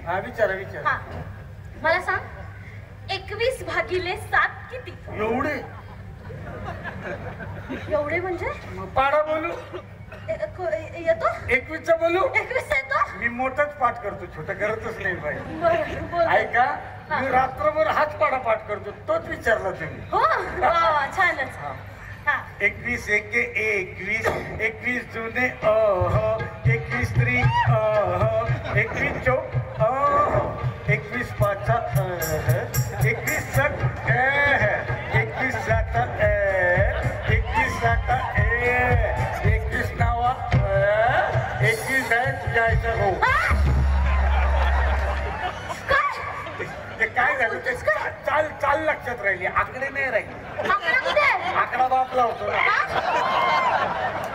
हा विचारा विचारा. हा मला सांग 21 भागिले 7 किती? एवढे एवढे म्हणजे पाडा बोलू. येतो 21 बोलू. 21 येतो. मी मोठाच पाठ करतो, छोटं करतच नाही बाई. बरं बोल. ऐका मी रात्रभर हाच पाडा पाठ करतो, तोच विचारला तुम्ही. हो वा वा छानच. हा 21 एके 21, 21 जुने अह, 21 त्रि अह, 21 चौक अह, 21 पाचा अह, 21 सक अह, 21 साता अह, 21 साता ए, 21 नावा अह, 21 आहे तुझ्या आईचा भाऊ. ते काय झालं ते चाल चाल लक्षात राहिली, आकडे नाही राहिली. आकडा कुठे आहे? आकडा बापला होतो ना.